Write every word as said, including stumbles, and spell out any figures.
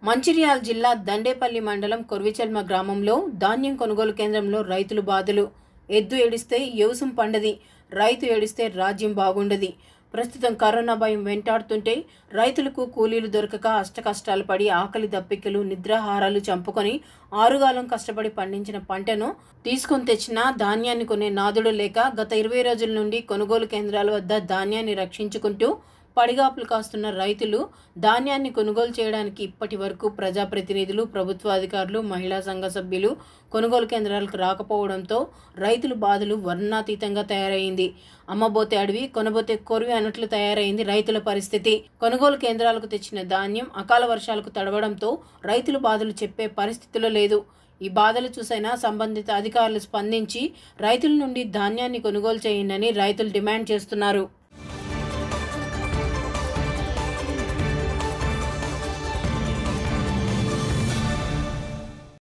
మంచిర్యాల జిల్లా దండేపల్లి మండలం కొర్విచెల్మ గ్రామంలో ధాన్యం కొనుగోలు కేంద్రంలో రైతులు బాధలు. ఎద్దు ఏడిస్తే యవసం పండది, రైతు ఏడిస్తే రాజ్యం బాగుండది. ప్రస్తుతం కరోనా భయం వెంటాడుతుంటే రైతులకు కూలీలు దొరకక అష్టకష్టాలు పడి ఆకలి దప్పికలు నిద్రాహారాలు చంపుకొని ఆరుగాలం కష్టపడి పండించిన పంటను తీసుకొని తెచ్చిన ధాన్యాన్ని కొనే నాదుడు లేక గత ఇరవై రోజుల నుండి కొనుగోలు కేంద్రాల వద్ద ధాన్యాన్ని రక్షించుకుంటూ పడిగాపులు కాస్తున్న రైతులు ధాన్యాన్ని కొనుగోలు చేయడానికి ఇప్పటి వరకు ప్రజాప్రతినిధులు, ప్రభుత్వ అధికారులు, మహిళా సంఘ సభ్యులు కొనుగోలు కేంద్రాలకు రాకపోవడంతో రైతుల బాధలు వర్ణాతీతంగా తయారైంది. అమ్మబోతే అడవి, కొనబోతే కొరివి అన్నట్లు తయారైంది రైతుల పరిస్థితి. కొనుగోలు కేంద్రాలకు తెచ్చిన ధాన్యం అకాల వర్షాలకు తడవడంతో రైతుల బాధలు చెప్పే పరిస్థితిలో లేదు. ఈ బాధలు చూసైనా సంబంధిత అధికారులు స్పందించి రైతుల నుండి ధాన్యాన్ని కొనుగోలు చేయండి రైతులు డిమాండ్ చేస్తున్నారు.